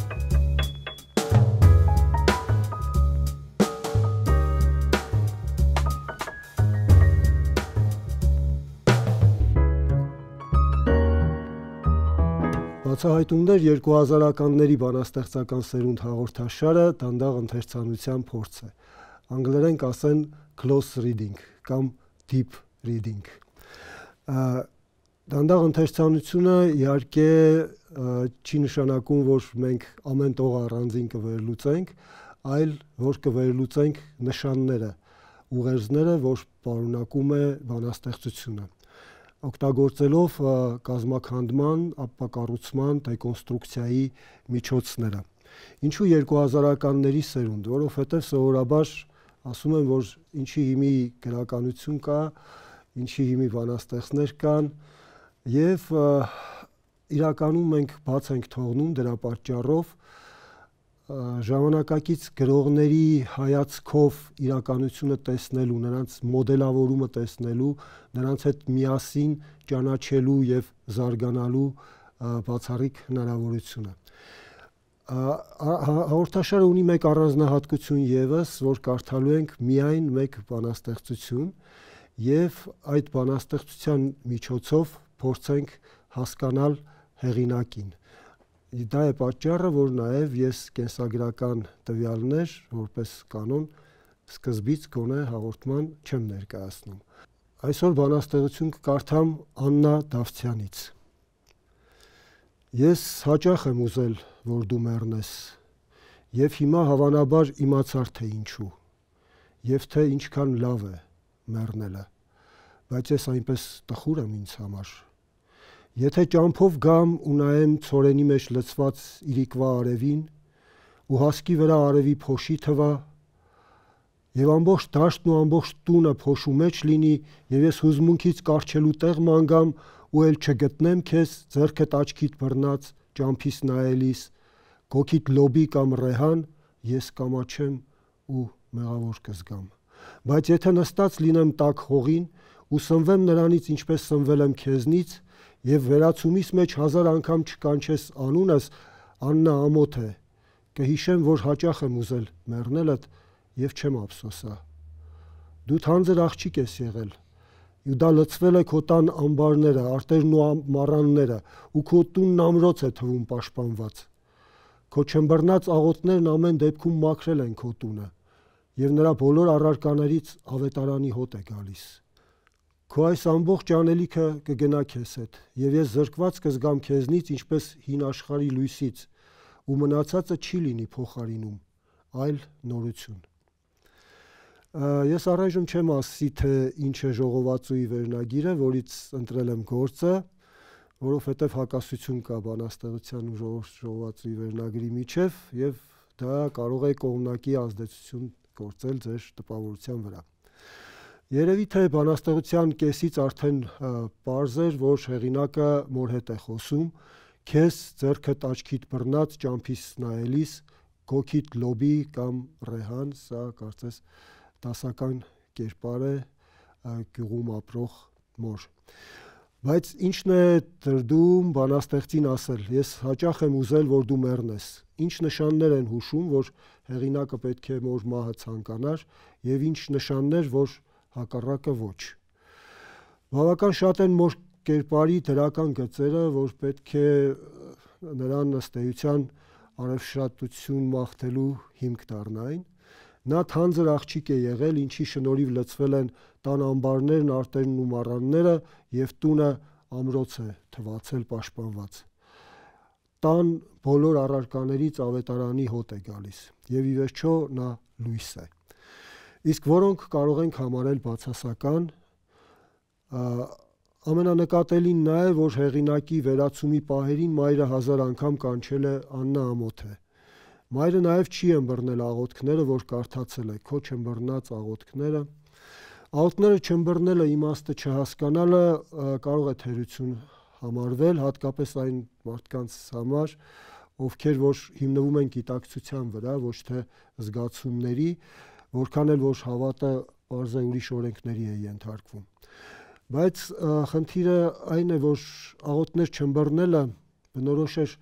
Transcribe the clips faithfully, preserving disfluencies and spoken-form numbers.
Բացահայտումներ երկու հազարականների բանաստեղծական սերունդ հաղորդաշարը դանդաղ ընթերցանության փորձ է։ Անգլերեն կասեն close reading կամ deep reading։ Դանդաղ ընթերցանությունը իհարկե չի նշանակում, որ մենք ամեն տող առանձին կվերլուծենք, այլ որ կվերլուծենք նշանները, ուղերձները, որ պարունակում է բանաստեղծությունը, օգտագործելով կազմաքանդման, ապակառուցման, դեկոնստրուկցիայի միջոցները։ Ինչու երկու հազարականների սերունդ, որովհետև սովորաբար ասում են, որ ինչի հիմի գրականություն կա, ինչի հիմի բանաստեղծներ կան, եւ իրականում մենք բաց ենք թողնում դրա պատճառով ժամանակակից գրողների հայացքով իրականությունը տեսնելու, նրանց մոդելավորումը տեսնելու, նրանց հետ միասին ճանաչելու եւ զարգանալու բացառիկ հնարավորությունը։ Հաղորդաշարը ունի մեկ առանձնահատկություն եւս, որ կարդալու ենք միայն մեկ բանաստեղծություն եւ այդ բանաստեղծության միջոցով փորձենք հասկանալ հեղինակին։ Դա է պատճառը, որ նաև ես կենսագրական տվյալներ, որպես կանոն, սկզբից գոնե հաղորդման չեմ ներկայացնում։ Այսօր բանաստեղծություն կկարդամ Աննա Դավթյանից։ Ես հաճախ եմ ուզել, որ դու մեռնես, եւ հիմա հավանաբար իմացար, թե ինչու, եւ թե ինչքան լավ է մեռնելը, բայց ես այնպես տխուր եմ ինձ համար։ Եթե ճամփով գամ ու նայեմ ցորենի մեջ լցված իրիկվա արևին ու հասկի վրա արևի փոշի թվա եւ ամբողջ դաշտն ու ամբողջ տունը փոշու մեջ լինի եւ ես հուզմունքից կարչելու տեղ ման գամ ու էլ չգտնեմ քեզ ձեռքդ աչքիդ բռնած ճամփիս նայելիս գոքիդ լոբի կամ ռեհան ես կամաչեմ ու մեղավոր կզգամ բայց եթե նստած լինեմ տաք հողին ու սնվեմ նրանից ինչպես սնվել եմ քեզնից եւ վերացումիս մեջ հազար անգամ չկանչես անունս Աննա ամոթ է կհիշեմ որ հաճախ եմ ուզել մեռնելդ եւ չեմ ափսոսա դու թանձր աղջիկ ես եղել ու դա լցվել է քո տան ամբարները արտերն ու մառանները ու քո տունն ամրոց է թվում պաշտպանված քո չմբռնած աղոթներն ամեն դեպքում մաքրել են քո տունը եւ նրա բոլոր առարկաներից ավետարանի հոտ է գալիս Քո այս ամբողջ անելիքը կգնա քեզ հետ, եւ ես զրկված կզգամ քեզնից ինչպես հին աշխարհի լույսից, ու մնացածը չի լինի փոխարինում, այլ նորություն։ Ես առայժմ չեմ ասի, թե ինչ է ժողովածուի վերնագիրը, որից ընտրել եմ գործը, որովհետեւ հակասություն կա բանաստեղծության ու ժողովածուի վերնագրի միջև, եւ դա կարող է կողմնակի ազդեցություն գործել ձեր տպավորության վրա։ Երևի թե բանաստեղծության կեսից արդեն պարզ էր, որ հեղինակը մոր հետ է խոսում, քեզ ձեռքդ աչքիդ բռնած ճամփիս նայելիս, գոքիդ լոբի կամ ռեհան, սա կարծես դասական կերպար է գյուղում ապրող մոր։ Բայց ինչն է դրդում բանաստեղծին ասել, ես հաճախ եմ ուզել, որ դու մեռնես, ինչ նշաններ են հուշում, որ հեղինակը պետք է մոր մահը ցանկանար, եւ ինչ նշաններ, որ հակառակը ոչ։ Բավական շատ են մոր կերպարի դրական գծերը, որ պետք է նրան ըստ էության արևշատություն մաղթելու հիմք դառնային։ Նա թանձր աղջիկ է եղել, ինչի շնորհիվ լցվել են տան ամբարներն, արտերն ու մառանները եւ տունը ամրոց է թվացել պաշտպանված։ Տան բոլոր առարկաներից ավետարանի հոտ է գալիս եւ ի վերջո նա լույս է։ Իսկ որոնք կարող ենք համարել բացասական, ամենանկատելին նա է, որ հեղինակի վերացումի պահերին մայրը հազար անգամ կանչել է Աննա ամոթ է։ Մայրը նաև չի ըմբռնել աղոթքները, որ կարդացել է, քո չըմբռնած աղոթքները։ Աղոթքները չըմբռնելը, իմաստը չհասկանալը կարող է թերություն համարվել, հատկապես այն մարդկանց համար, ովքեր որ հիմնվում են գիտակցության վրա, ոչ թե զգացումների, որքան էլ որ հավատը պարզ է ուրիշ օրենքների է ենթարկվում։ Բայց խնդիրը այն է, որ աղոթքներ չըմբռնելը բնորոշ էր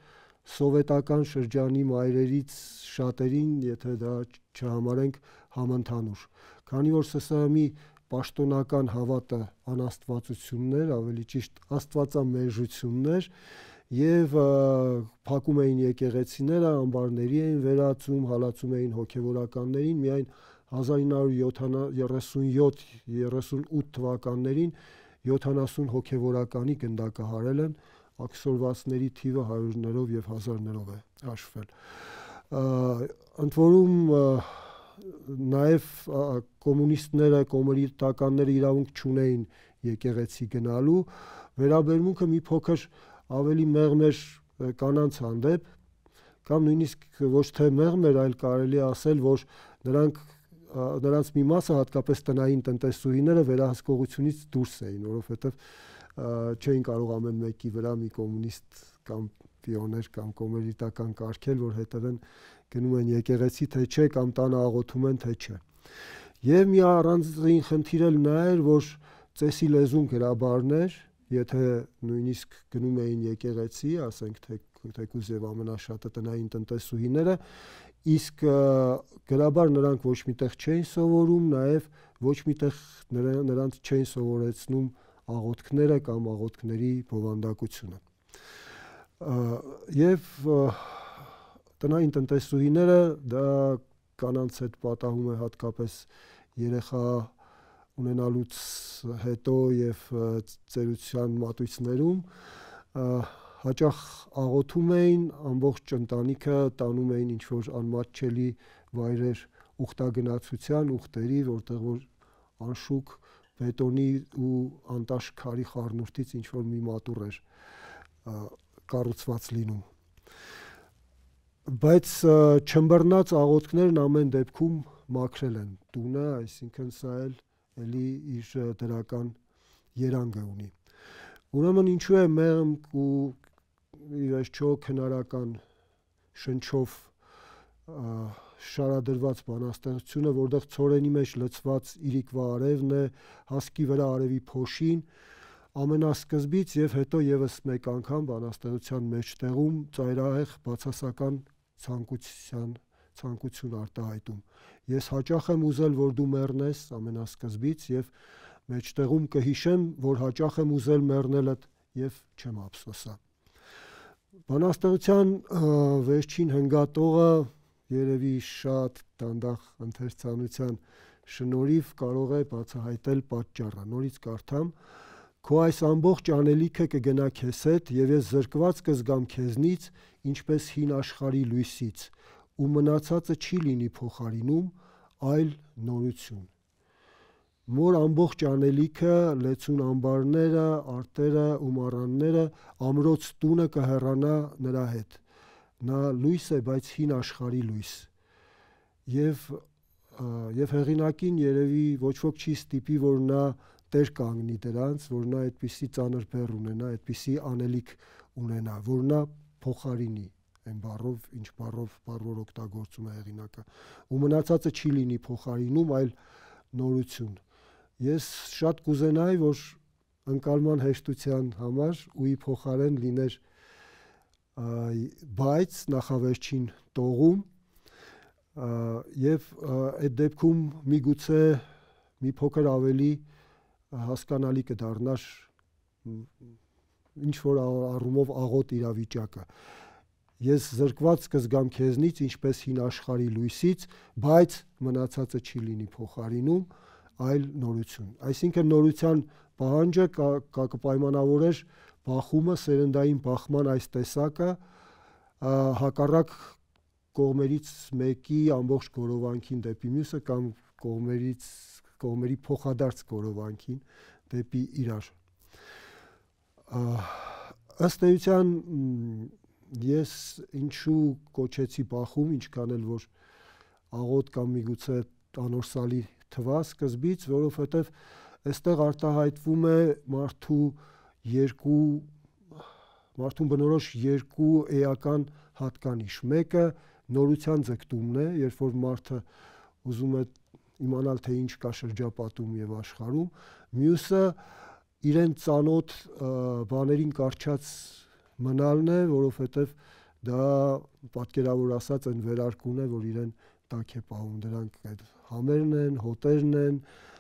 սովետական շրջանի մայրերից շատերին, եթե դա չհամարենք համընդհանուր։ Քանի որ ՍՍՀ ՄԻ պաշտոնական հավատը անաստվածություններ, ավելի ճիշտ աստվածամերժություններ, եւ փակում էին եկեղեցիները, ամբարների էին վերածում, հալածում էին հոգևորականներին, միայն հազար ինը հարյուր երեսունյոթ երեսունութ թվականներին յոթանասուն հոգևորականի գնդակահարել են, աքսորվածների թիվը հարյուրներով եւ հազարներով է հաշվել։ Ընդ որում նաեւ կոմունիստները, կոմունիստականները իրավունք չունեին եկեղեցի գնալու, վերաբերմունքը մի փոքր ավելի մեղմ էր կանանց հանդեպ, կամ նույնիսկ ոչ թե մեղմ էր, այլ կարելի է ասել, որ նրանք նրանց մի մասը, հատկապես տնային տնտեսուհիները, վերահսկողությունից դուրս էին, որովհետև չէին կարող ամեն մեկի վրա մի կոմունիստ կամ պիոներ կամ կոմերիտական կարգել, որ հետևեն գնում են եկեղեցի, թե չէ, կամ տանը աղոթում են, թե չէ։ Եվ մի առանձին խնդիր էլ նա էր, որ ծեսի լեզուն գրաբարներ, եթե նույնիսկ գնում էին եկեղեցի, ասենք թե թեկուզ եւ ամենաշատը տնային տնտեսուհիները, իսկ գրաբար նրանք ոչ միտեղ չէին սովորում, նաեւ ոչ միտեղ նրանց չէին սովորեցնում աղոթքները կամ աղոթքների բովանդակությունը։ Եվ տնային տնտեսուհիները դա կանանց հետ պատահում է հատկապես երեխա ունենալուց հետո եւ ծերության մատույցներում հաճախ աղոթում էին, ամբողջ ընտանիքը տանում էին ինչ-որ անմատչելի վայրեր ուխտագնացության, ուխտերի, որտեղ որ անշուք բետոնի ու անտաշ քարի խառնուրդից ինչ-որ մի մատուռ էր կառուցված լինում։ Բայց չըմբռնած աղոթքներն ամեն դեպքում մաքրել են տունը, այսինքն սա էլ էլի իր դրական երանգը ունի։ Ուրեմն ինչու է մեղմ ու ի վերջո քնարական շնչով շարադրված բանաստեղծությունը, որտեղ ցորենի մեջ լցված իրիկվա արևն է, հասկի վրա արևի փոշին, ամենասկզբից եւ հետո եւս մեկ անգամ բանաստեղծության մեջտեղում ծայրահեղ բացասական ցանկության ցանկություն արտահայտում։ Ես հաճախ եմ ուզել, որ դու մեռնես ամենասկզբից եւ մեջտեղում կհիշեմ, որ հաճախ եմ ուզել մեռնելդ եւ չեմ ափսոսա։ Բանաստեղծության վերջին հնգատողը երևի շատ դանդաղ ընթերցանության շնորհիվ կարող է բացահայտել պատճառը։ Նորից կարդամ. Քո այս ամբողջ անելիքը կգնա քեզ հետ եւ ես զրկված կզգամ քեզնից, ինչպես հին աշխարհի լույսից, ու մնացածը չի լինի փոխարինում, այլ նորություն։ Մոր ամբողջ անելիքը, լեցուն ամբարները, արտերը ու մառանները, ամրոց տունը կհեռանա նրա հետ։ Նա լույս է, բայց հին աշխարհի լույս։ Եվ եւ հեղինակին երևի ոչ ոք չի ստիպի, որ նա տեր կանգնի դրանց, որ նա այդպիսի ծանր բեռ ունենա, այդպիսի անելիք ունենա, որ նա փոխարինի այն բառով, ինչ բառով բառով օգտագործում է հեղինակը։ Ու մնացածը չի լինի փոխարինում, այլ նորություն։ Ես շատ կուզենայի, որ ընկալման հեշտության համար ուի փոխարեն լիներ բայց նախավերջին տողում եւ այդ դեպքում միգուցե մի փոքր ավելի հասկանալի կդառնար ինչ որ առումով աղոտ իրավիճակը։ Ես զրկված կզգամ քեզնից, ինչպես հին աշխարհի լույսից, բայց մնացածը չի լինի փոխարինում, այլ նորություն։ Այսինքն նորության պահանջը կպայմանավորեր բախումը, սերնդային բախման այս տեսակը, հակառակ կողմերից մեկի ամբողջ գորովանքին դեպի մյուսը կամ կողմերից կողմերի փոխադարձ գորովանքին դեպի իրար։ Ըստ էության ես ինչու կոչեցի բախում, ինչքան էլ որ աղոտ կամ միգուցե անորսալի թվա սկզբից, որովհետև այստեղ արտահայտվում է մարդու երկու մարդուն բնորոշ երկու էական հատկանիշ։ Մեկը նորության ձգտումն է, երբ որ մարդը ուզում է իմանալ, թե ինչ կա շրջապատում եւ աշխարհում, մյուսը իրեն ծանոթ բաներին կարճած մնալն է, որովհետեւ դա պատկերավոր ասած այն վերարկուն է, որ իրեն տակ է պահում, դրանք այդ համերն են, հոտերն են,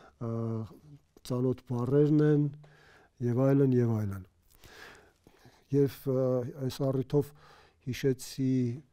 ծանոթ բառերն են եւ այլն եւ այլն։ Եվ այս առիթով հիշեցի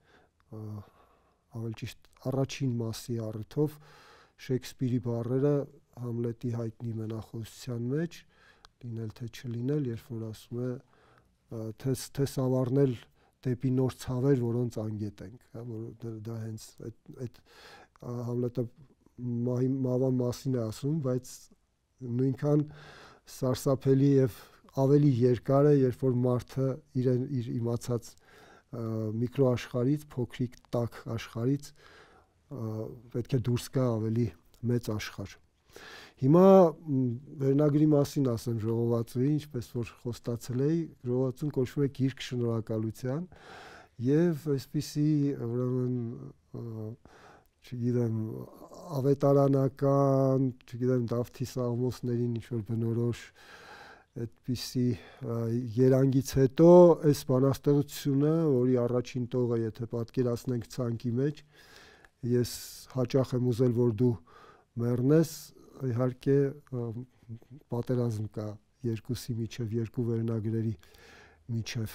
ավելի ճիշտ առաջին մասի առիթով Շեքսպիրի բառերը Համլետի հայտնի մենախոսության մեջ, լինել թե չլինել, երբ որ ասում է թե թե սավառնել դեպի նոր ցավեր, որոնց անգետ ենք, հա, որ դա հենց այդ Համլետը մահվան մասին է ասում, բայց նույնքան սարսափելի եւ ավելի երկար է, երբ որ մարդը իր իր իմացած միկրոաշխարհից, փոքրիկ տաք աշխարհից պետք է դուրս գա ավելի մեծ աշխարհ։ Հիմա վերնագրի մասին ասեմ ժողովածուի, ինչպես որ խոստացել էի, ժողովածուն կոչվում է Գիրք շնորհակալության եւ այսպիսի ուրեմն չգիտեմ ավետարանական, չգիտեմ Դավթի Սաղմոսներին ինչ որ բնորոշ այդպիսի երանգից հետո այս բանաստեղծությունը, որի առաջին տողը եթե պատկերացնենք ցանկի մեջ, ես հաճախ եմ ուզել որ դու մեռնես, իհարկե պատերազմ կա երկուսի միջև, երկու վերնագրերի միջև։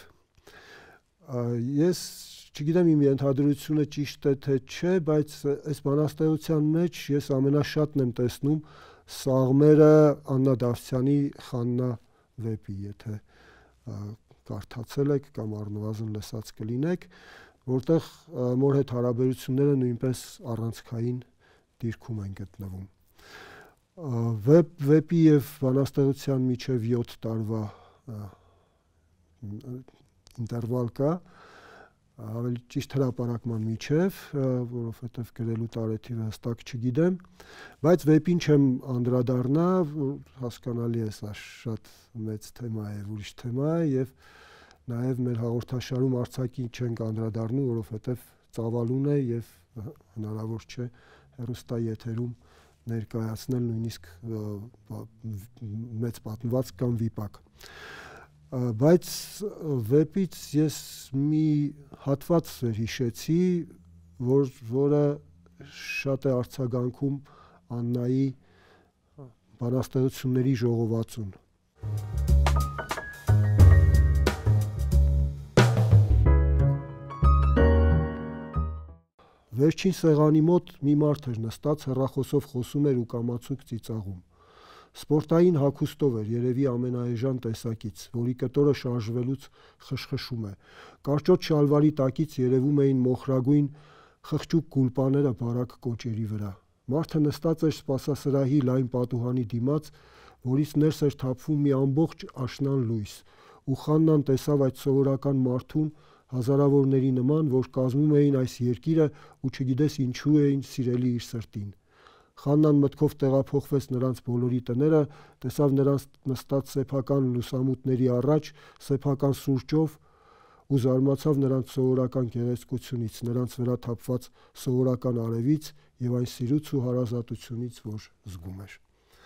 Ես չգիտեմ իմ ենթադրությունը ճիշտ է թե չէ, բայց այս բանաստեղծության մեջ ես ամենաշատն եմ տեսնում սաղմերը Աննա Դավթյանի Խաննա վեպի, եթե կարդացել եք կամ առնվազն լսած կլինեք, որտեղ մոր հետ հարաբերությունները նույնպես առանցքային դիրքում են գտնվում։ Վեպ, վեպի եւ բանաստեղծության միջև յոթ տարվա ինտերվալ կա, ավելի ճիշտ հրապարակման միջև, որովհետեւ գրելու տարեթիվը հստակ չգիտեմ, բայց վեպին չեմ անդրադառնա, հասկանալի է, սա շատ մեծ թեմա է, ուրիշ թեմա է եւ նաեւ մեր հաղորդաշարում արձակին չենք անդրադառնում, որովհետեւ ծավալուն է եւ հնարավոր չէ հեռուստաեթերում ներկայացնել նույնիսկ մեծ պատմվածք կամ վիպակ։ Բայց վեպից ես մի հատված հիշեցի, որ որը շատ է արձագանքում Աննայի բանաստեղծությունների ժողովածուն։ Վերջին սեղանի մոտ մի մարդ էր նստած, հեռախոսով խոսում էր ու կամացուկ ծիծաղում։ Սպորտային հագուստով էր, երևի ամենաէժան տեսակից, որի կտորը շարժվելուց խշխշում է։ Կարճոտ շալվարի տակից երևում էին մոխրագույն խղճուկ գուլպաները բարակ կոճերի վրա։ Մարդը նստած էր սպասասրահի լայն պատուհանի դիմաց, որից ներս էր թափվում մի ամբողջ աշնան լույս, ու Խաննան տեսավ այդ սովորական մարդուն, հազարավորների նման, որ կազմում էին այս երկիրը ու չգիտես ինչու էին սիրելի իր սրտին։ Խաննան մտքով տեղափոխվեց նրանց բոլորի տները, տեսավ նրանց նստած սեփական լուսամուտների առաջ, սեփական սուրճով ու զարմացավ նրանց սովորական գեղեցկությունից, նրանց վրա թափված սովորական արևից եւ այն սիրուց ու հարազատությունից, որ զգում էր։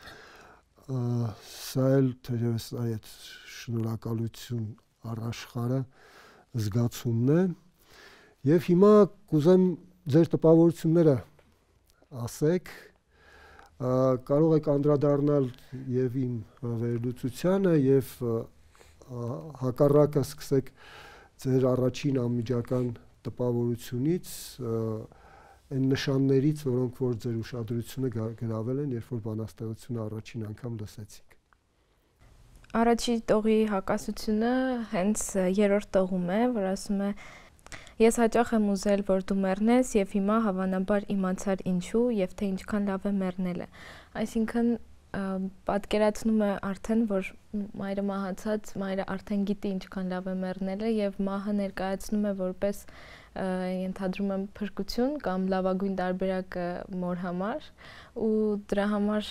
Սա էլ թերևս այդ շնորհակալություն առաշխարը զգացումն է եւ հիմա կուզեմ ձեր տպավորությունները ասեք, կարող եք անդրադառնալ եւ իմ վերլուծությանը եւ հակառակը սկսեք ձեր առաջին անմիջական տպավորությունից, այն նշաններից, որոնք որ ձեր ուշադրությունը գրավել են, երբ որ բանաստեղծությունը առաջին անգամ լսեցիք։ Առաջի տողի հակասությունը հենց երրորդ տողում է, որ ասում է ես հաճախ եմ ուզել, որ դու մեռնես եւ հիմա հավանաբար իմացար ինչու եւ թե ինչքան լավ է մեռնելը։ Այսինքն պատկերացնում է արդեն, որ մայրը մահացած, մայրը արդեն գիտի ինչքան լավ է մեռնելը եւ մահը ներկայացնում է որպես ենթադրում եմ փրկություն կամ լավագույն տարբերակը մոր համար ու դրա համար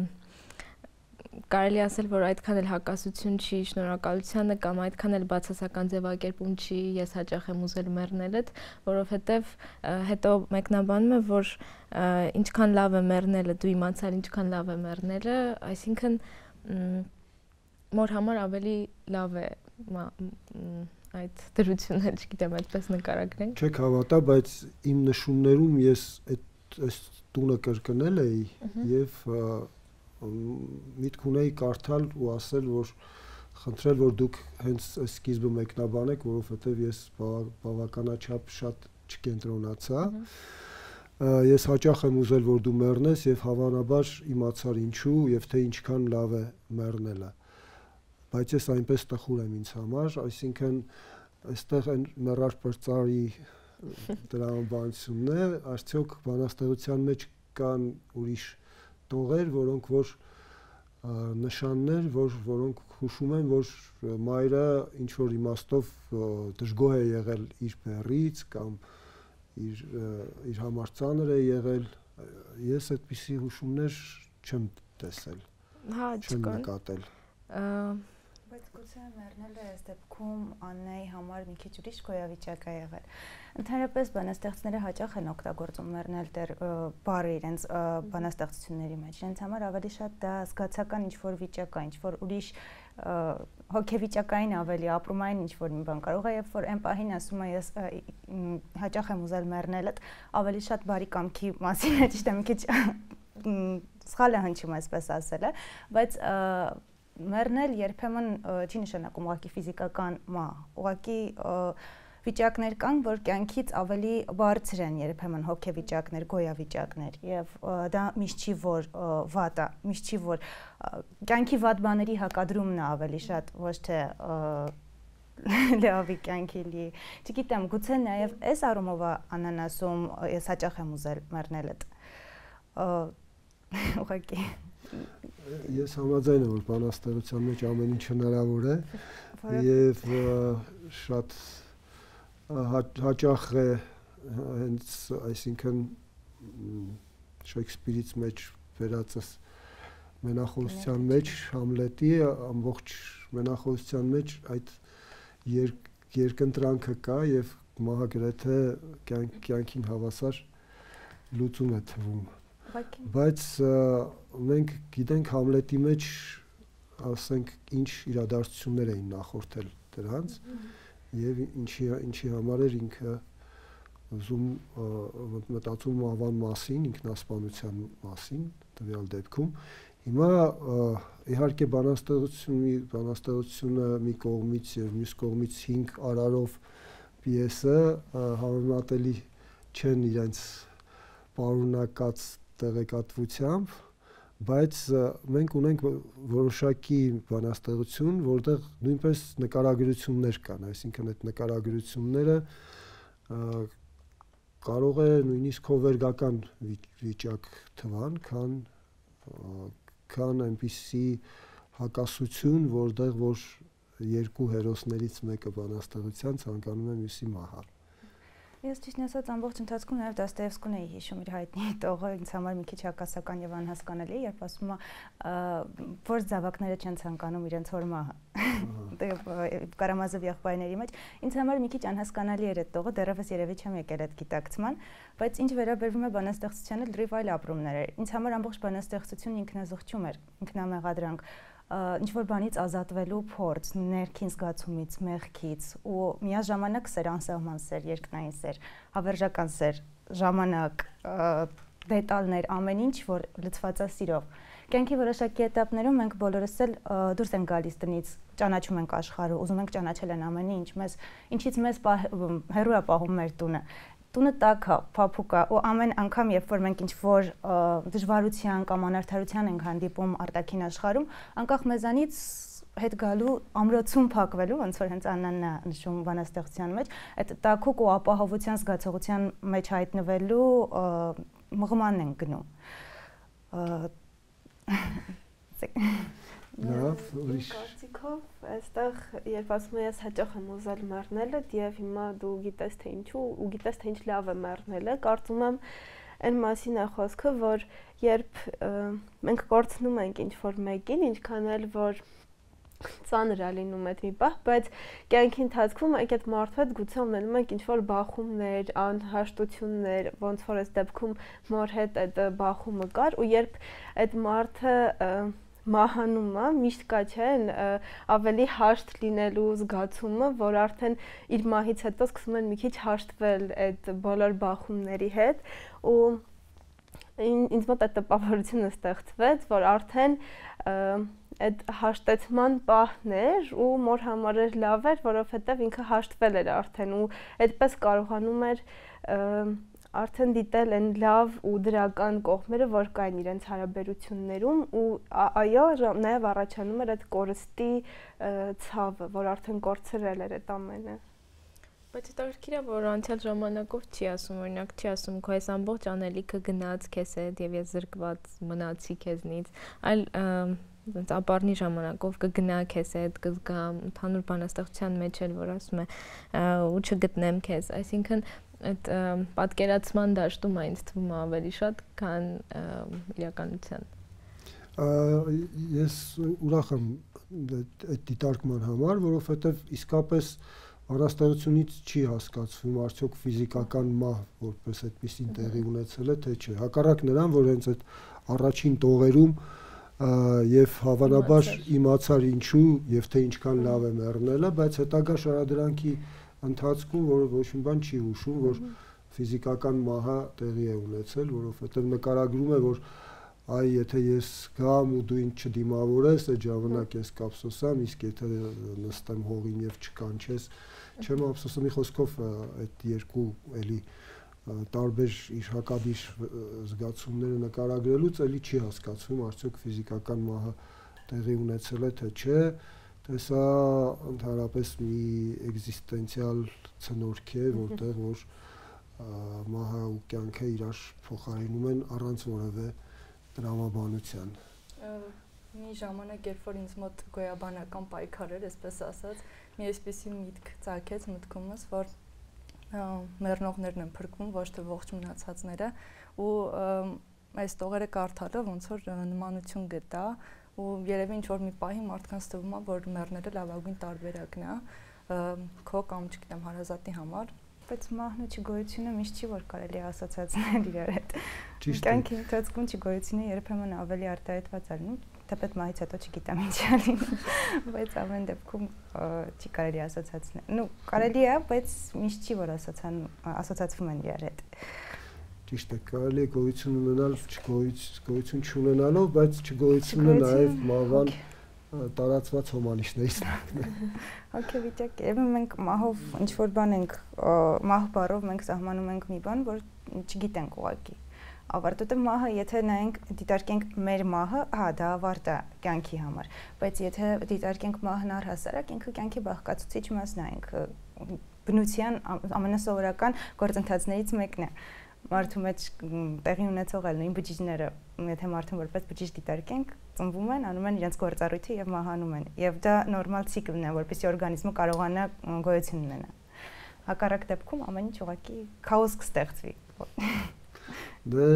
կարելի ասել, որ այդքան էլ հակասություն չի շնորհակալությանը կամ այդքան էլ բացասական ձևակերպում չի ես հաճախ եմ ուզել մեռնելդ, որովհետև հետո մեկնաբանում է, որ ինչքան լավ է մեռնելը, դու իմացար ինչքան լավ է մեռնելը, այսինքն մոր համար ավելի լավ է այդ դրությունները, չգիտեմ, այդպես նկարագրենք։ Չեք հավատա, բայց իմ նշումներում ես այդ այս տունը կրկնել էի եւ միտք ունեի կարդալ ու ասել, որ խնդրել, որ դուք հենց այս սկիզբը մեկնաբանեք, որովհետեւ ես բավականաչափ շատ չկենտրոնացա։ Ես հաճախ եմ ուզել, որ դու մեռնես եւ հավանաբար իմացար ինչու եւ թե ինչքան լավ է մեռնելը։ Բայց ես այնպես տխուր եմ ինձ համար, այսինքն այստեղ այն մեռար պրծարի դրամաբանությունն է, արդյոք բանաստեղծության մեջ կան ուրիշ տողեր, որոնք որ նշաններ, որ որոնք հուշում են, որ մայրը ինչ որ իմաստով դժգոհ է եղել իր բեռից կամ իր իր համար ծանր է եղել, ես այդպիսի հուշումներ չեմ տեսել։ Հա, չեմ նկատել։ Բայց գուցե մեռնելը այս դեպքում Աննայի համար մի քիչ ուրիշ գոյավիճակ է եղել։ Ընդհանրապես բանաստեղծները հաճախ են օգտագործում մեռնել դեռ բառը իրենց բանաստեղծությունների մեջ։ Իրենց համար ավելի շատ դա զգացական ինչ-որ վիճակ է, ինչ-որ ուրիշ հոգեվիճակային ավելի ապրումային ինչ-որ մի բան կարող է, երբ որ այն պահին ասում է ես հաճախ եմ ուզել մեռնելդ, ավելի շատ բարի կամքի մասին է, ճիշտ է, մի քիչ սխալ է հնչում այսպես ասելը, բայց մեռնել երբեմն չի նշանակում ուղղակի ֆիզիկական մահ, ուղղակի վիճակներ կան, որ կյանքից ավելի բարձր են երբեմն հոգեվիճակներ, գոյավիճակներ եւ դա միշտ չի որ վատ է, միշտ չի որ կյանքի վատ բաների հակադրումն է ավելի շատ, ոչ թե լավի կյանքի լի։ Չգիտեմ, գուցե նաեւ այս առումով Աննան ասում ես հաճախ եմ ուզել մեռնելդ։ Ուղղակի Ես համաձայն եմ, որ բանաստեղծության մեջ ամեն ինչ հնարավոր է եւ շատ հաճախ է հենց այսինքն Շեքսպիրից մեջ վերածս մենախոսության մեջ Համլետի ամբողջ մենախոսության մեջ այդ երկընտրանքը կա եւ մահը գրեթե կյանքին հավասար լուծում է թվում։ Բայց մենք գիտենք Համլետի մեջ ասենք ինչ իրադարձություններ էին նախորդել դրանց եւ ինչի ինչի համար էր ինքը ուզում մտածում ավան մասին, ինքնասպանության մասին տվյալ դեպքում։ Հիմա իհարկե բանաստեղծությունը բանաստեղծությունը մի կողմից եւ մյուս կողմից հինգ արարով պիեսը համեմատելի չեն իրենց պարունակած տեղեկատվությամբ, բայց մենք ունենք որոշակի բանաստեղծություն, որտեղ նույնպես նկարագրություններ կան, այսինքն այդ նկարագրությունները կարող է նույնիսկ հովերգական վիճակ թվան, քան քան այնպիսի հակասություն, որտեղ որ երկու հերոսներից մեկը բանաստեղծության ցանկանում է մյուսի մահը։ Ես ճիշտն ասած ամբողջ ընթացքում նաև Դոստոևսկուն էի հիշում իր հայտնի տողը, ինձ համար մի քիչ հակասական եւ անհասկանալի, երբ ասում է որ զավակները չեն ցանկանում իրենց հոր մահը։ Կարամազովի եղբայրների մեջ ինձ համար մի քիչ անհասկանալի էր այդ տողը, դեռևս երևի չեմ եկել այդ գիտակցման, բայց ինչ վերաբերվում է բանաստեղծությանը, լրիվ այլ ապրումներ էր։ Ինձ համար ամբողջ բանաստեղծությունը ինքնազղջում էր, ինքնամեղադրանք, ինչ որ բանից ազատվելու փորձ, ներքին զգացումից, մեղքից ու միաժամանակ սեր, անսահման սեր, երկնային սեր, հավերժական սեր, ժամանակ, դետալներ, ամեն ինչ, որ լցված է սիրով։ Կյանքի որոշակի этаպներում մենք բոլորս էլ դուրս ենք գալիս տնից, ճանաչում ենք աշխարհը, ուզում ենք ճանաչել են ամեն ինչ, մեզ ինչից մեզ հեռու է պահում մեր տունը։ Տունը տաք է, փափուկ է, ու ամեն անգամ, երբ որ մենք ինչ-որ դժվարության կամ անարդարության ենք հանդիպում արտաքին աշխարհում, անկախ մեզանից հետ գալու ամրոցում փակվելու, ոնց որ հենց Աննան է նշում բանաստեղծության մեջ, այդ տաքուկ ու ապահովության զգացողության մեջ հայտնվելու մղման ենք գնում։ Լավ, ուրիշ կարծիքով այստեղ երբ ասում ես հաճախ եմ ուզել մեռնելը եւ հիմա դու գիտես թե ինչու ու գիտես թե ինչ լավ է մեռնելը, կարծում եմ այն մասին է խոսքը, որ երբ մենք կորցնում ենք ինչ-որ մեկին, ինչքան էլ որ ծանր է լինում այդ մի պահ, բայց կյանքի ընթացքում այդ այդ մարդու հետ գուցե ունենում ենք ինչ-որ բախումներ, անհաշտություններ, ոնց որ այս դեպքում մոր հետ այդ բախումը կար ու երբ այդ մարդը մահանումը միշտ կա չէ, ավելի հաշտ լինելու զգացումը, որ արդեն իր մահից հետո սկսում են մի քիչ հաշտվել այդ բոլոր բախումների հետ ու ինձ մոտ այդ տպավորությունը ստեղծվեց, որ արդեն այդ հաշտեցման պահն էր ու մոր համար էր լավ էր, որովհետև ինքը հաշտվել էր արդեն ու այդպես կարողանում էր արդեն դիտել այն լավ ու դրական կողմերը, որ կային իրենց հարաբերություններում ու այո, նաև առաջանում էր այդ կորստի ցավը, որ արդեն կորցրել էր այդ ամենը։ Բայց հետաքրքիր է, որ անցյալ ժամանակով չի ասում, օրինակ չի ասում, քո այս ամբողջ անելիքը գնաց քեզ հետ եւ ես զրկված մնացի քեզնից, այլ այնց ապառնի ժամանակով կգնա քեզ հետ, կզգամ, ընդհանուր բանաստեղծության մեջ էլ որ ասում է ու չգտնեմ քեզ, այսինքն այդ պատկերացման դաշտում է ինձ թվում ավելի շատ, քան իրականության։ Ես ուրախ եմ այդ դիտարկման համար, որովհետև իսկապես բանաստեղծությունից չի հասկացվում արդյոք ֆիզիկական մահ որպես այդպիսին տեղի ունեցել է, թե չէ։ Հակառակ նրան, որ հենց այդ առաջին տողերում եւ հավանաբար իմացար ինչու եւ թե ինչքան լավ է մեռնելը, բայց հետագա շարադրանքի ընթացքում որ ոչ մի բան չի հուշում, որ ֆիզիկական մահը տեղի է ունեցել, որովհետև նկարագրում է, որ այ եթե ես գամ ու դու ինձ չդիմավորես, այդ ժամանակ ես կափսոսամ, իսկ եթե նստեմ հողին եւ չկանչես, չեմ ափսոսում, մի խոսքով այդ երկու էլի տարբեր իր հակադիր զգացումները նկարագրելուց էլի չի հասկացվում արդյոք ֆիզիկական մահը տեղի ունեցել է թե չէ, թե սա ընդհանրապես մի էգզիստենցիալ ցնորք է, որտեղ որ մահը ու կյանքը իրար փոխարինում են առանց որևէ տրամաբանության։ Մի ժամանակ, երբ որ ինձ մոտ գոյաբանական պայքար էր, այսպես ասած, մի այսպիսի միտք ծագեց մտքումս, որ մեռնողներն են փրկվում, ոչ թե ողջ մնացածները, ու այս տողերը կարդալով ոնց որ նմանություն գտա, ու երևի ինչ-որ մի պահի մարդկանց թվում է, որ մեռնելը լավագույն տարբերակն է քո կամ չգիտեմ հարազատի համար, բայց մահն ու չգոյությունը միշտ չի որ կարելի ասոցիացնել իրար հետ։ Կյանքի ընթացքում չգոյությունը երբեմն ավելի արտահայտված է լինում, թեպետ մահից հետո չգիտեմ ինչ է լինում, բայց ամեն դեպքում չի կարելի ասոցիացնել։ Ну, կարելի է, բայց միշտ չի որ ասոցիացվում են իրար հետ։ Ճիշտ է, կարելի է գոյություն ունենալ գոյություն չունենալով, բայց չգոյությունը նաև մահվան տարածված հոմանիշներից մեկն է։ Okay, վիճակ, եւ մենք մահով ինչ որ բան ենք, մահ բառով մենք սահմանում ենք մի բան, որ չգիտենք ուղղակի։ Ավարտը մահը, եթե նայենք, դիտարկենք մեր մահը, հա, դա ավարտ է կյանքի համար, բայց եթե դիտարկենք մահն առհասարակ, ինքը կյանքի բաղկացուցիչ մասն է, ինքը բնության ամենասովորական գործընթացներից մեկն է։ Մարդու մեջ տեղի ունեցող էլ նույն բջիջները, եթե մարդուն որպես բջիջ դիտարկենք, ծնվում են, անում են իրենց գործառույթը եւ մահանում են։ Եվ դա նորմալ ցիկլն է, որպեսզի օրգանիզմը կարողանա գոյություն ունենալ։ Հակառակ դեպքում ամեն ինչ ուղղակի քաոս կստեղծվի։ Դե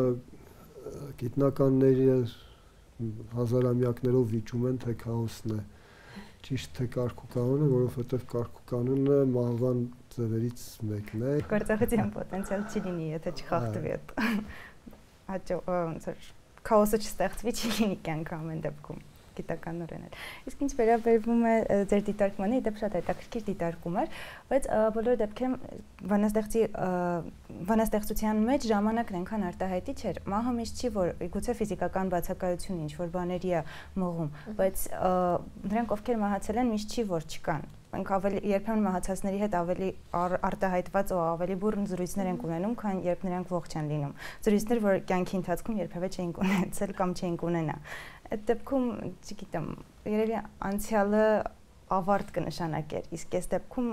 գիտնականները հազարամյակներով վիճում են, թե քաոսն է ճիշտ թե կարգուկանոնը, որովհետև կարգուկանոնը մահվան ձևերից մեկն է։ Գործողության պոտենցիալ չի լինի, եթե չխախտվի այդ հաճո ոնց որ քաոսը չստեղծվի, չի լինի կյանքը ամեն դեպքում գիտականորեն էլ։ Իսկ ինչ վերաբերվում է ձեր դիտարկմանը, դեպ շատ հետաքրքիր դիտարկում էր, բայց բոլոր դեպքերում բանաստեղծի բանաստեղծության մեջ ժամանակն այնքան արտահայտիչ էր, մահը միշտ չի որ գուցե ֆիզիկական բացակայություն ինչ որ բաների է մղում, բայց նրանք ովքեր մահացել են միշտ չի որ չկան։ Մենք ավելի երբեմն մահացածների հետ ավելի արտահայտված ու ավելի բուռն զրույցներ ենք ունենում, քան երբ նրանք ողջ են լինում։ Զրույցներ, որ կյանքի ընթացքում երբևէ չէինք ունեցել կամ չէինք ունենա։ Այդ դեպքում, չգիտեմ, երևի անցյալը ավարտ կնշանակեր, իսկ այս դեպքում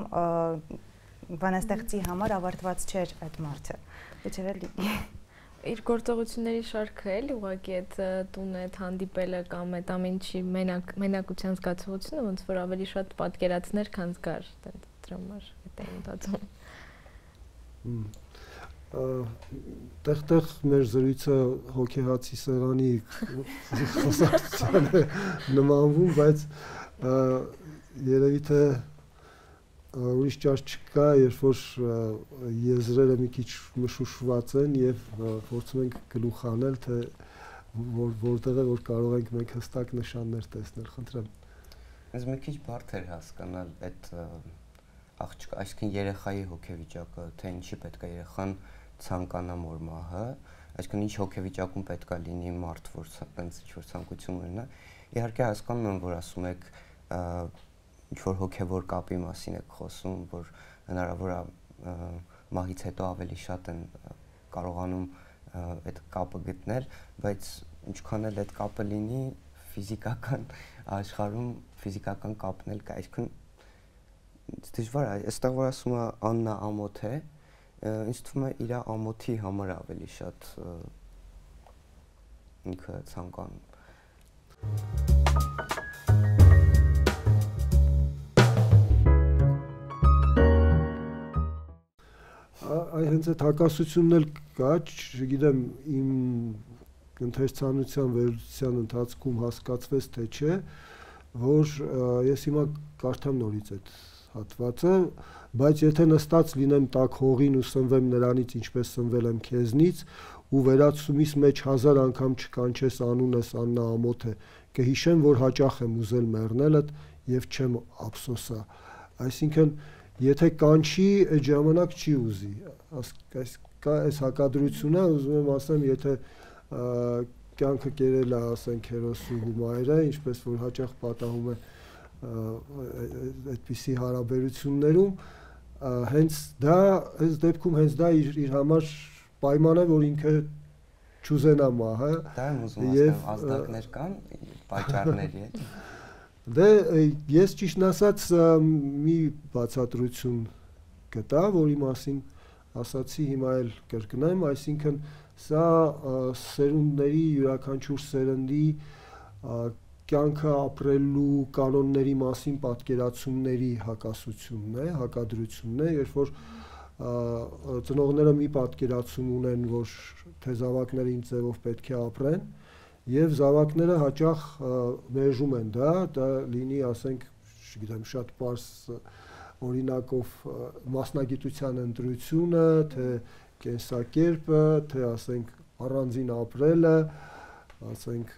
բանաստեղծի համար ավարտված չէր այդ մարդը։ Իջրելի։ Իր գործողությունների շարքը էլ ուղղակի այդ տունը, այդ հանդիպելը կամ այդ ամենի մենակ մենակության զգացողությունը ոնց որ ավելի շատ պատկերացներ, քան զգար, այդպես դրամար այդ է մտածում։ Տեղ-տեղ մեր զրույցը հոգեհացի սեղանի խոսակցությանը նմանվում, բայց երևի թե ուրիշ ճաշ չկա, երբ որ եզրերը մի քիչ մշուշված են եւ փորձում ենք գլուխ անել, թե որ որտեղ է որ կարող ենք մենք հստակ նշաններ տեսնել, խնդրեմ։ Ես մի քիչ բարդ էր հասկանալ այդ աղջկա, այսինքն երեխայի հոգեվիճակը, թե ինչի պետք է երեխան ցանկանա մոր մահը, այսինքն ինչ հոգեվիճակում պետք է լինի մարդ, որ այդպես ինչ որ ցանկություն ունենա։ Իհարկե հասկանում եմ, որ ասում եք ինչ որ հոգեվոր կապի մասին եք խոսում, որ հնարավոր է մահից հետո ավելի շատ են կարողանում այդ կապը գտնել, բայց ինչքան էլ այդ կապը լինի, ֆիզիկական աշխարհում ֆիզիկական կապն էլ կա, այսինքն դժվար է, այստեղ որ ասում է Աննա ամոթ է, ինձ թվում է իր ամոթի համար ավելի շատ ինքը ցանկանում։ Այ հենց այդ հակասությունն էլ կա, չգիտեմ իմ ընթերցանության վերլուծության ընթացքում հասկացվեց թե չէ, որ ես հիմա կարդամ նորից այդ հատվածը, բայց եթե նստած լինեմ տաք հողին ու սնվեմ նրանից, ինչպես սնվել եմ քեզնից, ու վերացումիս մեջ հազար անգամ չկանչես անունս Աննա ամոթ է, կհիշեմ, որ հաճախ եմ ուզել մեռնելդ եւ չեմ ափսոսա։ Այսինքն եթե կանչի, այդ ժամանակ չի ուզի, այս կա այս հակադրությունը, ուզում եմ ասեմ, եթե կյանքը կերել է, ասենք, հերոսու մայրը, ինչպես որ հաճախ պատահում է այդպիսի հարաբերություններում, հենց դա, այս դեպքում հենց դա իր, իր համար պայման է, որ ինքը չուզենա մահը։ Դա եմ ուզում ասեմ, ազդակներ կան, պատճառների հետ։ Դե ես ճիշտ ասած մի բացատրություն գտա, որի մասին ասացի, հիմա էլ կրկնեմ, այսինքն սա սերունդների յուրաքանչյուր սերնդի կյանքը ապրելու կանոնների մասին պատկերացումների հակասությունն է, հակադրությունն է, երբ որ ծնողները մի պատկերացում ունեն, որ թե զավակները ինչ ձևով պետք է ապրեն, եւ զավակները հաճախ մերժում են դա, դա լինի, ասենք, չգիտեմ, շատ պարզ օրինակով մասնագիտության ընտրությունը, թե կենսակերպը, թե ասենք առանձին ապրելը, ասենք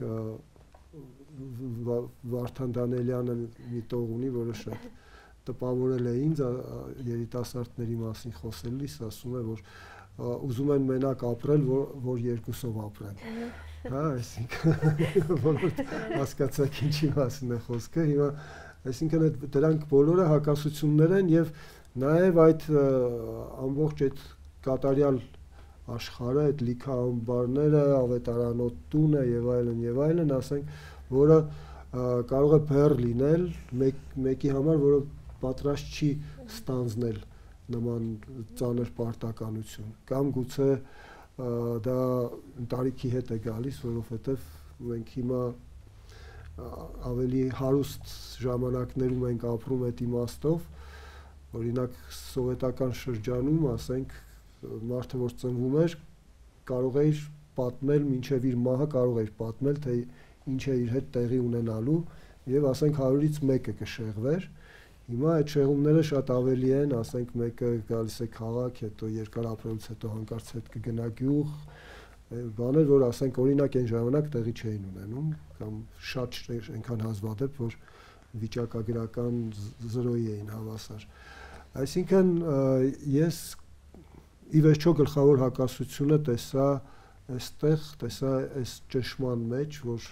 Վարդան Դանելյանը մի տող ունի, որը շատ տպավորել է ինձ երիտասարդների մասին խոսելիս, ասում է, որ ուզում են մենակ ապրել, որ, որ երկուսով ապրեն։ Հա, այսինքն բոլոր հասկացաք ինչի մասին է խոսքը, հիմա այսինքն այդ դրանք բոլորը հակասություններ են եւ նաեւ այդ ամբողջ այդ կատարյալ աշխարհը, այդ լիքը ամբարները, ավետարանոտ տունը եւ այլն եւ այլն, ասենք, որը կարող է բեռ լինել մեկ, մեկի համար, որը պատրաստ չի ստանձնել նման ծանր պարտականություն, կամ գուցե դա տարիքի հետ է գալիս, որովհետև մենք հիմա ավելի հարուստ ժամանակներում ենք ապրում այդ իմաստով, օրինակ սովետական շրջանում, ասենք, մարդը որ ծնվում էր, կարող էր պատմել մինչև իր մահը, կարող էր պատմել, թե ինչ է իր հետ տեղի ունենալու, եւ ասենք հարյուրից մեկը կշեղվեր։ Հիմա այդ շեղումները շատ ավելի են, ասենք մեկը գալիս է քաղաք, հետո երկար ապրելուց հետո հանկարծ հետ կգնա գյուղ, բաներ, որ ասենք օրինակ այն ժամանակ տեղի չէին ունենում, կամ շատ այնքան հազվադեպ, որ վիճակագրական զրոյի էին հավասար։ Այսինքն ես ի վերջո գլխավոր հակասությունը տեսա այստեղ, տեսա այս ճնշման մեջ, որ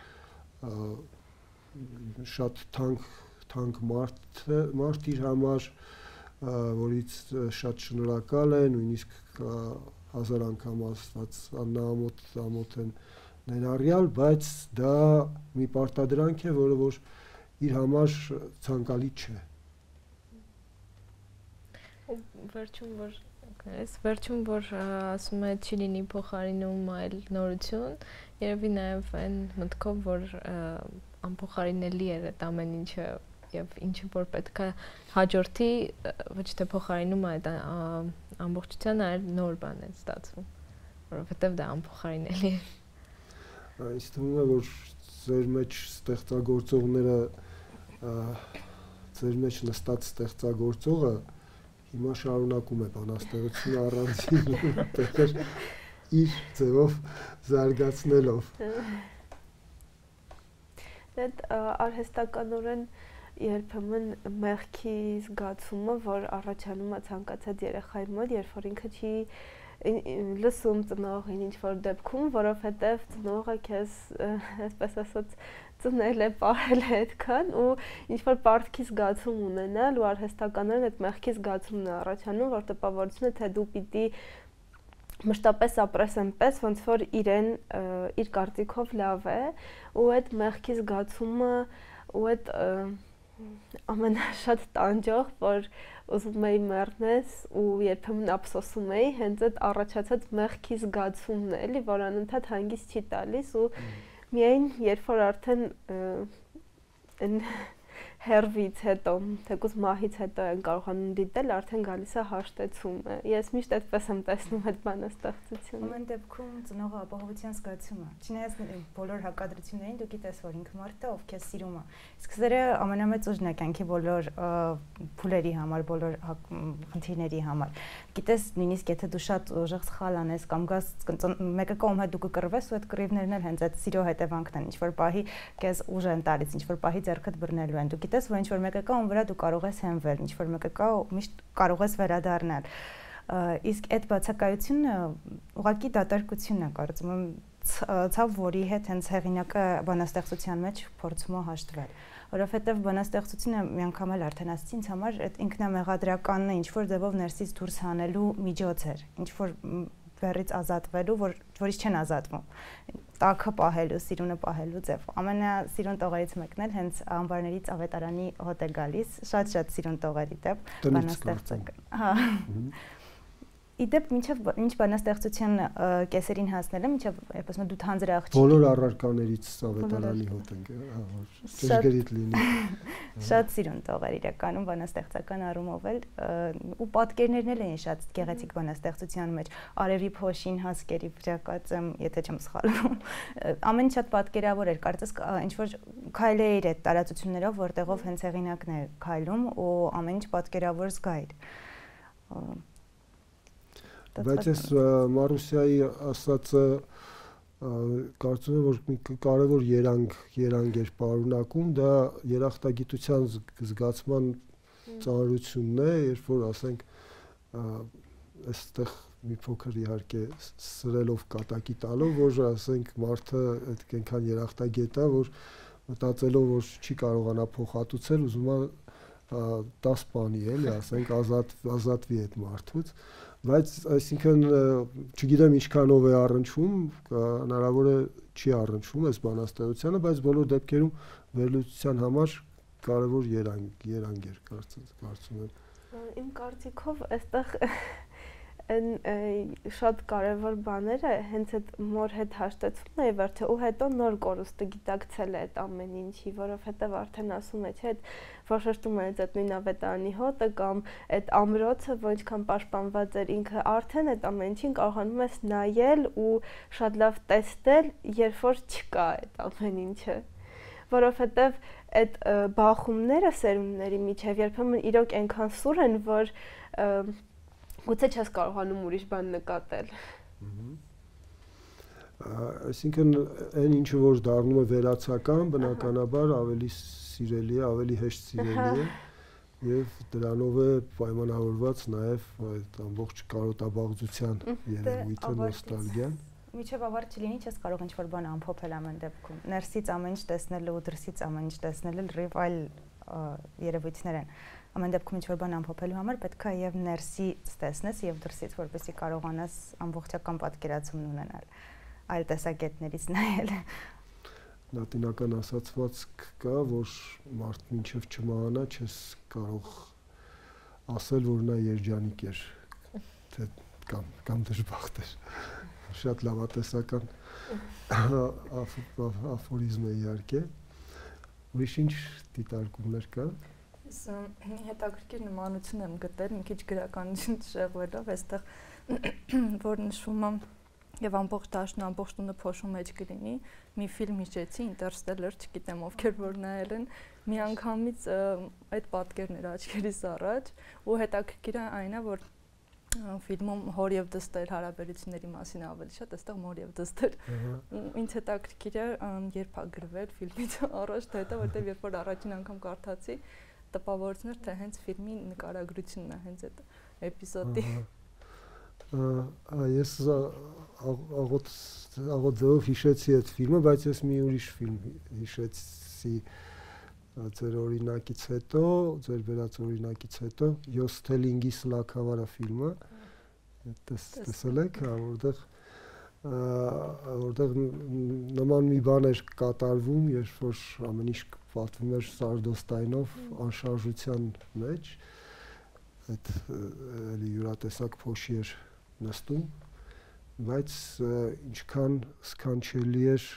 շատ թանկ թանկ մարդ մարդ իր համար, որից շատ շնորհակալ է, նույնիսկ հազար անգամ ասված Աննա ամոթ ամոթ են ներառյալ, բայց դա մի պարտադրանք է, որը որ իր համար ցանկալի չէ։ Վերջում որ այս վերջում որ ասում է չի լինի փոխարինում այլ նորություն, երևի նաև այն մտքով, որ անփոխարինելի է այդ ամեն ինչը եւ ինչը որ պետք է հաջորդի, ոչ թե փոխարինում այդ ամբողջությանը, այլ նոր բան է ստացվում, որովհետեւ դա անփոխարինելի է։ Այս թվում է, որ ձեր մեջ ստեղծագործողները, ձեր մեջ նստած ստեղծագործողը հիմա շարունակում է բանաստեղծությունը առանձին տեղեր իր ձևով զարգացնելով։ Այդ արհեստականորեն երբեմն մեղքի զգացումը, որ առաջանում է ցանկացած երեխայի մոտ, երբ որ ինքը չի լսում ծնողին ինչ-որ դեպքում, որովհետև ծնողը քեզ, այսպես ասած, ծնել է, պահել է այդքան ու ինչ-որ պարտքի զգացում ունենալ ու արհեստականորեն այդ մեղքի զգացումն է առաջանում, որ տպավորություն է, թե դու պիտի մշտապես ապրես այնպես, ոնց որ իրեն իր կարծիքով լավ է ու այդ մեղքի զգացումը ու այդ ամենաշատ տանջող, որ ուզում էի մեռնես ու երբեմն ափսոսում էի, հենց այդ առաջացած մեղքի զգացումն է, էլի, որ անընդհատ հանգիստ չի տալիս ու միայն երբ որ արդեն այն հերվից հետո, թեկուզ մահից հետո են կարողանում դիտել, արդեն գալիս է հաշտեցումը։ Ես միշտ այդպես եմ տեսնում այդ բանաստեղծությունը։ Ամեն դեպքում ծնողը ապահովության զգացումը։ Չնայած բոլոր հակադրություններին դու գիտես, որ ինքը մարդ է, ով քեզ սիրում է։ Իսկ սերը ամենամեծ ուժն է կյանքի բոլոր փուլերի համար, բոլոր խնդիրների համար։ Գիտես, նույնիսկ եթե դու շատ ուժեղ սխալ անես կամ գաս մեկը կողմ հետ դու կկռվես ու այդ կռիվներն էլ հենց այդ սիրո հետևանքն են, ինչ որ պահի քեզ ուժ են տալիս, ինչ որ պահի ձեռքդ բռնելու են։ Դու գիտես, որ ինչ որ մեկը կա, ում վրա դու կարող ես հենվել, ինչ որ մեկը կա, միշտ կարող ես վերադառնալ։ Իսկ այդ բացակայությունը ուղղակի դատարկությունն է, կարծում եմ, ցավ, որի հետ հենց հեղինակը բանաստեղծության մեջ փորձում է հաշտվել, որովհետև բանաստեղծությունը մի անգամ էլ արդեն ասեցի, ինձ համար այդ ինքնամեղադրականն է, ինչ որ ձևով ներսից դուրս հանելու միջոց էր, ինչ որ վերից ազատվելու, որ որից չեն ազատվում, տաքը պահելու, սիրունը պահելու ձև։ Ամենասիրուն տողերից մեկն էլ հենց անվարներից ավետարանի հոտ է գալիս, շատ-շատ սիրուն տողերի դեպ բանաստեղծական։ Հա։ Իդեպ մինչև ինչ բանաստեղծության կեսերին հասնելը, մինչև այսպես դու թանձր աղջիկ։ Բոլոր առարկաներից ավետարանի հոտ ենք, հա, որ ճշգրիտ լինի։ Շատ սիրուն տողեր իրականում բանաստեղծական առումով էլ ու պատկերներն էլ էին շատ գեղեցիկ բանաստեղծության մեջ։ Արևի փոշին հասկերի վրա կացեմ, եթե չեմ սխալվում։ Ամեն շատ պատկերավոր էր, կարծես ինչ որ քայլեր էր այդ տարածություններով, որտեղով հենց հեղինակն է քայլում ու ամեն ինչ պատկերավոր զգա էր։ Բայց այս Մարուսյայի ասածը կարծում եմ, որ մի կարևոր երանգ, երանգ էր պարունակում, դա երախտագիտության զգացման ծանրությունն է, երբ որ ասենք այստեղ մի փոքր իհարկե սրելով կատակի տալով, որ ասենք մարդը այդ այնքան երախտագետ է, որ մտածելով, որ չի կարողանա փոխհատուցել, ուզում է դաս բանի էլի, ասենք ազատ ազատվի այդ մարդուց, բայց այսինքն չգիտեմ ինչքանով է առնչվում, հնարավոր է չի առնչվում այս բանաստեղծությանը, բայց բոլոր դեպքերում վերլուծության համար կարևոր երանգ երանգ էր կարծում եմ։ Իմ կարծիքով այստեղ այն շատ կարևոր բաները հենց այդ մոր հետ հաշտեցումն է վերջը ու հետո նոր կորուստը գիտակցել է այդ ամեն ինչի, որովհետև արդեն ասում է, չէ, այդ որոշվում է այդ նույն ավետարանի հոտը կամ այդ ամրոցը, որ ինչքան պաշտպանված էր ինքը արդեն այդ ամեն ինչին կարողանում ես նայել ու շատ լավ տեսնել, երբ որ չկա այդ ամեն ինչը, որովհետև այդ բախումները սերունդների միջև երբեմն իրոք այնքան սուր են, որ գուցե չես կարողանում ուրիշ բան նկատել։ Այսինքն այն ինչը որ դառնում է վերացական, բնականաբար ավելի սիրելի է, ավելի հեշտ սիրելի է եւ դրանով է պայմանավորված նաեւ այդ ամբողջ կարոտաբաղձության երևույթը, նոստալգիան։ Միջև ավարտ չլինի, չես կարող ինչ-որ բան ամփոփել ամեն դեպքում։ Ներսից ամեն ինչ տեսնելը ու դրսից ամեն ինչ տեսնելը լրիվ այլ երևույթներ են։ Ամեն դեպքում ինչ-որ բան ամփոփելու համար պետք է եւ ներսից տեսնես եւ դրսից, որպեսզի կարողանաս ամբողջական պատկերացում ունենալ, այլ տեսակետներից նայել։ Լատինական ասացվածք կա, որ մարդ մինչև չմահանա չես կարող ասել, որ նա երջանիկ էր, թե կամ կամ դժբախտ էր։ Շատ լավատեսական աֆորիզմ է իհարկե։ Ուրիշ ինչ դիտարկումներ կա։ Ես հետաքրքիր նմանություն եմ գտել, մի քիչ գրականություն շեղվելով, այստեղ որ նշվում է եւ ամբողջ դաշտն ամբողջ տունը փոշու մեջ կլինի, մի ֆիլմ հիշեցի, Interstellar, չգիտեմ ովքեր որ նայել են, միանգամից այդ պատկերն էր աչքերիս առաջ ու հետաքրքիրը այն է, որ ֆիլմում հոր եւ դստեր հարաբերությունների մասին ավելի շատ, այստեղ մոր եւ դստեր։ Ինձ հետաքրքիր է երբ ա գրվել ֆիլմից առաջ թե հետո, որտեղ երբ որ առաջին անգամ կարդացի, տպավորությունն էր, թե հենց ֆիլմի նկարագրությունն է, հենց այդ էպիզոդի։ Ես աղոտ աղոտ ձևով հիշեցի այդ ֆիլմը, բայց ես մի ուրիշ ֆիլմ հիշեցի ձեր օրինակից հետո, ձեր վերած օրինակից հետո, Յոստելինգի Սլաքավարը ֆիլմը, տեսել եք, որտեղ որտեղ նման մի բան էր կատարվում, երբ որ ամեն ինչ պատվում էր Սարդոստայնով անշարժության մեջ, այդ էլի յուրատեսակ փոշի էր նստում, բայց ինչքան սքանչելի էր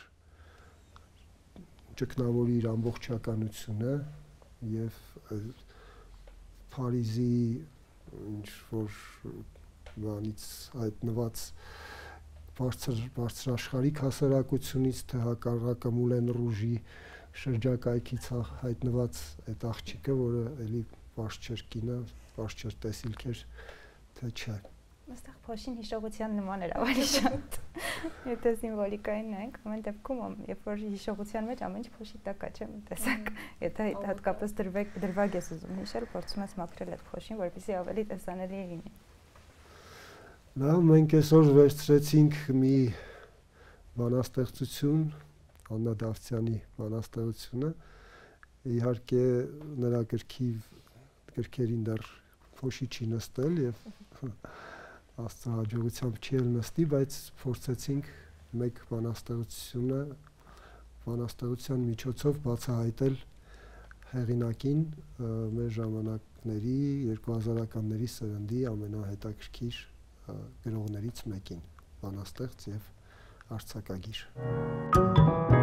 ճգնավորի իր ամբողջականությունը եւ Փարիզի ինչ որ բանից հայտնված բարձր բարձրաշխարհիկ հասարակությունից թե հակառակը Մուլեն Ռուժի շրջակայքից հայտնված այդ աղջիկը, որը էլի բարձ չէր կինը, բարձ չէր տեսիլք էր, թե չէ։ Այստեղ փոշին հիշողության նման էր ավելի շատ։ Եթե սիմվոլիկային նայենք, ամեն դեպքում, երբ որ հիշողության մեջ ամեն ինչ փոշի տակ է, չէ՞, տեսակ։ Եթե հատկապես դրվեք դրվագ ես ուզում հիշել, փորձում ես մաքրել այդ փոշին, որպեսզի ավելի տեսանելի լինի։ Լավ, մենք այսօր վերցրեցինք մի բանաստեղծություն, Աննա Դավթյանի բանաստեղծությունը։ Իհարկե նրա գրքի գրքերին դեռ փոշի չի նստել եւ Աստծո հաջողությամբ չի էլ նստի, բայց փորձեցինք մեկ բանաստեղծությունը բանաստեղծության միջոցով բացահայտել հեղինակին մեր ժամանակների երկու հազարականների սերնդի ամենահետաքրքիր գրողներից մեկին, բանաստեղծ եւ արձակագիր։